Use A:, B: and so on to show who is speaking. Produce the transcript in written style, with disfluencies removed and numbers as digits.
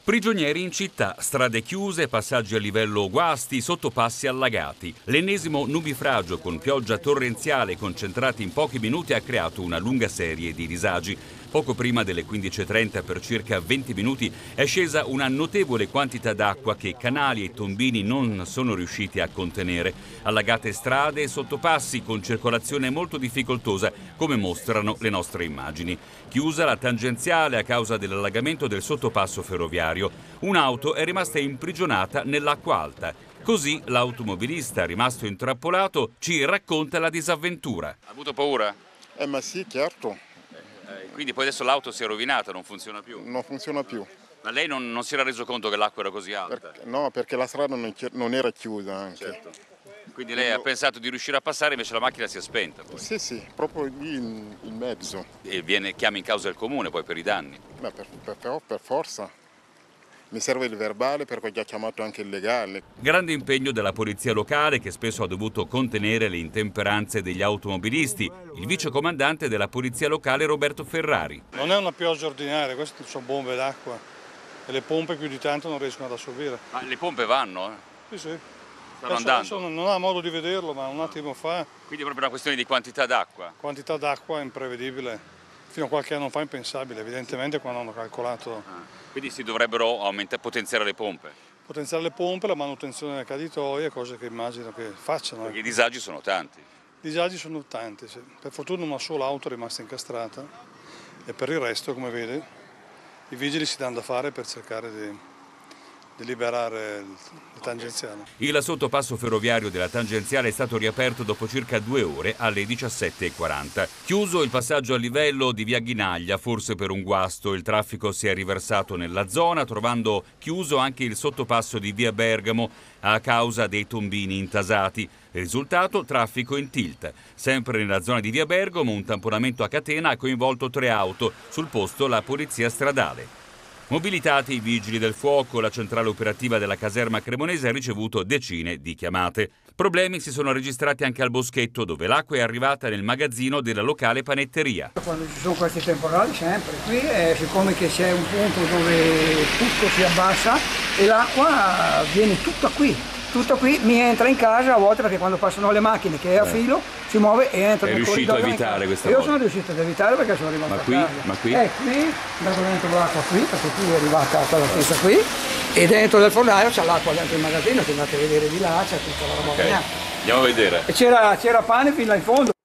A: Prigionieri in città, strade chiuse, passaggi a livello guasti, sottopassi allagati. L'ennesimo nubifragio con pioggia torrenziale concentrati in pochi minuti ha creato una lunga serie di disagi. Poco prima delle 15:30, per circa 20 minuti, è scesa una notevole quantità d'acqua che canali e tombini non sono riusciti a contenere. Allagate strade e sottopassi con circolazione molto difficoltosa, come mostrano le nostre immagini. Chiusa la tangenziale a causa dell'allagamento del sottopasso ferroviario. Un'auto è rimasta imprigionata nell'acqua alta. Così l'automobilista, rimasto intrappolato, ci racconta la disavventura. Ha avuto paura?
B: Ma sì, certo.
A: Quindi poi adesso l'auto si è rovinata, non funziona più?
B: Non funziona più.
A: Ma lei non si era reso conto che l'acqua era così alta?
B: No, perché la strada non era chiusa anche.
A: Certo. Quindi lei ha pensato di riuscire a passare, invece la macchina si è spenta poi.
B: Sì, proprio lì in mezzo.
A: E chiama in causa il comune poi per i danni?
B: Ma per forza. Mi serve il verbale perché ho già chiamato anche il legale.
A: Grande impegno della polizia locale, che spesso ha dovuto contenere le intemperanze degli automobilisti. Il vicecomandante della polizia locale Roberto Ferrari.
C: Non è una pioggia ordinaria, queste sono bombe d'acqua e le pompe più di tanto non riescono ad assorbire.
A: Ma le pompe vanno?
C: Sì.
A: Stanno andando?
C: Non ha modo di vederlo, ma un attimo fa.
A: Quindi è proprio una questione di quantità d'acqua?
C: Quantità d'acqua imprevedibile. Fino a qualche anno fa impensabile, evidentemente, quando hanno calcolato.
A: Quindi si dovrebbero potenziare le pompe?
C: Potenziare le pompe, la manutenzione delle caditoie, cose che immagino che facciano.
A: Perché i disagi sono tanti?
C: I disagi sono tanti, sì. Per fortuna una sola auto è rimasta incastrata e per il resto, come vede, i vigili si danno da fare per cercare di liberare il tangenziale.
A: Il sottopasso ferroviario della tangenziale è stato riaperto dopo circa 2 ore alle 17:40. Chiuso il passaggio a livello di via Ghinaglia, forse per un guasto, il traffico si è riversato nella zona, trovando chiuso anche il sottopasso di via Bergamo a causa dei tombini intasati. Risultato: traffico in tilt. Sempre nella zona di via Bergamo un tamponamento a catena ha coinvolto 3 auto, sul posto la polizia stradale. Mobilitati i vigili del fuoco, la centrale operativa della caserma cremonese ha ricevuto decine di chiamate. Problemi si sono registrati anche al Boschetto, dove l'acqua è arrivata nel magazzino della locale panetteria.
D: Quando ci sono questi temporali, sempre qui, siccome che c'è un punto dove tutto si abbassa e l'acqua viene tutta qui, mi entra in casa a volte, perché quando passano le macchine che è a filo si muove e entra nel corridoio.
A: È riuscito a evitare questa
D: cosa? Io
A: volta?
D: sono riuscito ad evitare perché sono arrivato a casa.
A: Ma qui?
D: Qui, dato dentro l'acqua qui, perché qui è arrivata quella stessa qui, e dentro del fornaio c'è l'acqua dentro il magazzino, che andate a vedere di là, c'è tutta la roba.
A: Andiamo a vedere.
D: E c'era pane fino là in fondo.